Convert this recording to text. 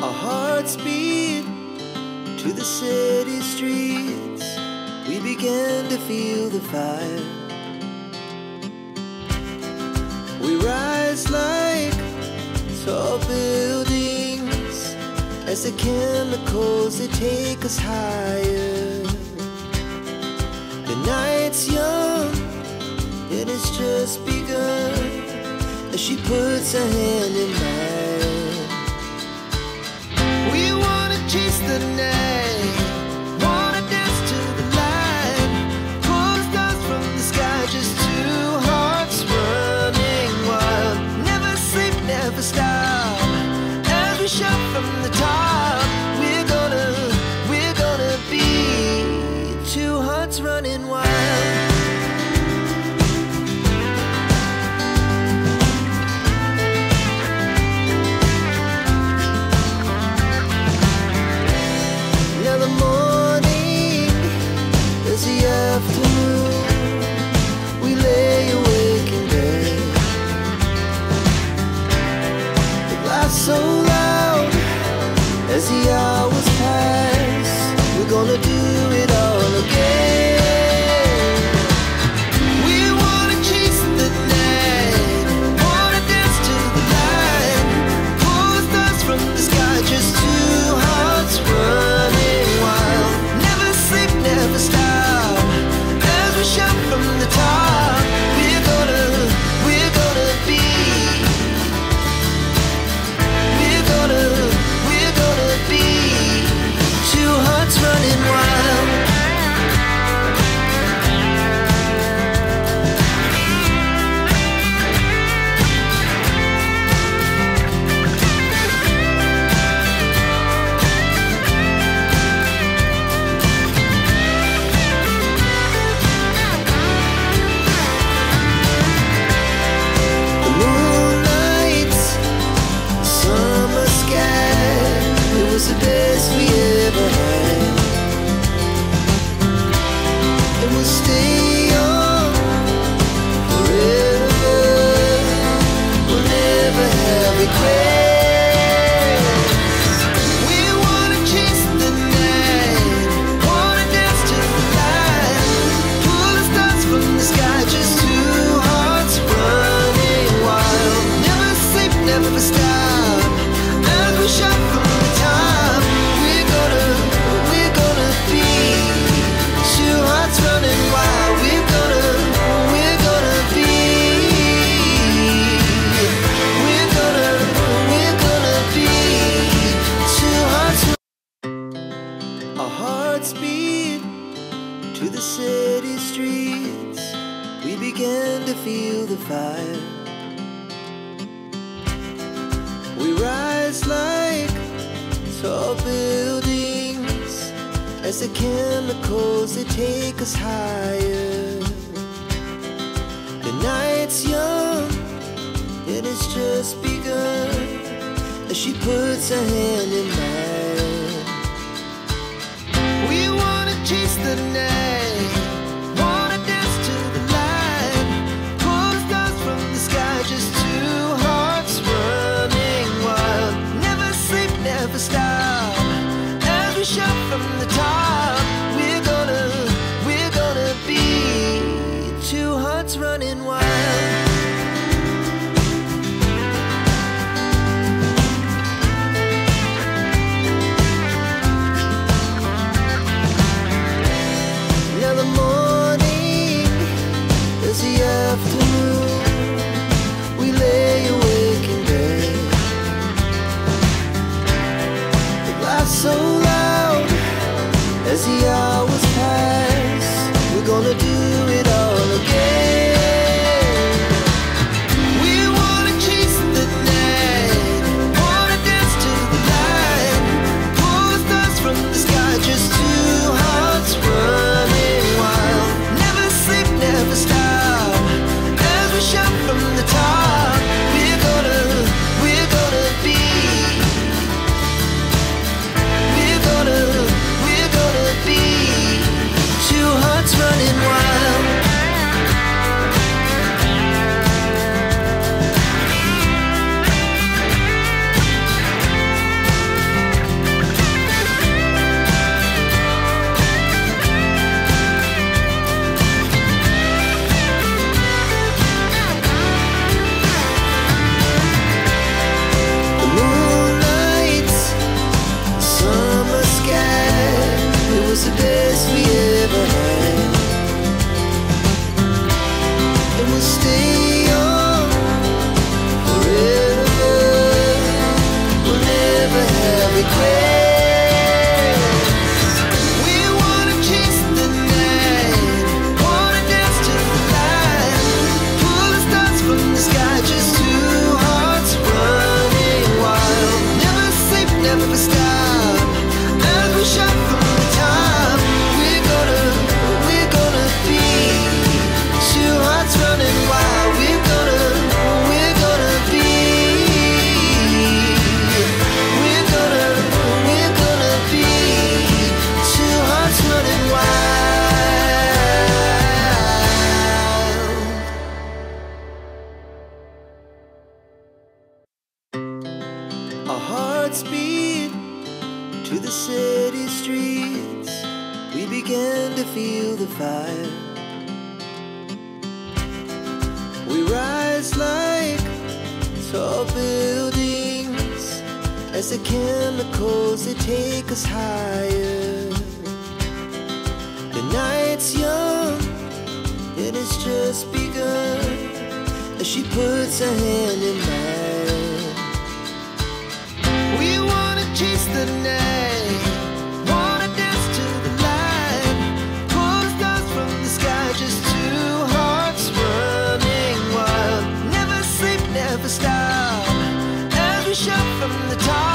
Our hearts beat to the city streets. We began to feel the fire. We rise like tall buildings as the chemicals, they take us higher. The night's young, it has just begun, as she puts her hand in mine. We wanna chase the night, wanna dance to the light, pull the stars from the sky, just two hearts running wild. Never sleep, never stop, as we shout from the top. We're gonna be two hearts running wild. Now the morning is the afternoon. We lay awake in bed. The laughs so loud as the hours pass. We're gonna do it all again. We wanna chase the night, wanna dance to the light, pull the stars from the sky, just two hearts running wild. Never sleep, never stop, as we shout from the top. We're gonna be, we're gonna be two hearts running wild. The moonlight, summer sky, it was the best we ever had. And we'll stay young forever. We'll never have regrets. We wanna chase the night, wanna dance to the light, pull the stars from the sky, just two hearts running wild. Never sleep, never stop, as we shout from the top. We're gonna be two hearts running wild. We're gonna be, we're gonna be two hearts. Our hearts beat to the city streets. We began to feel the fire. We rise like tall buildings as the chemicals, they take us higher. The night's young, it has just begun, as she puts her hand in mine. We wanna chase the night, wanna dance to the light, pull the stars from the sky, just two hearts running wild. Never sleep, never stop, as we shout from the top. We're gonna be two hearts running wild. Our hearts beat to the city streets. We began to feel the fire. We rise like tall buildings as the chemicals, they take us higher. The night's young, and it's just begun as she puts her hand in mine. We wanna chase the night, wanna dance to the light, pull the stars from the sky, just two hearts running wild. Never sleep, never stop, as we shout from the top.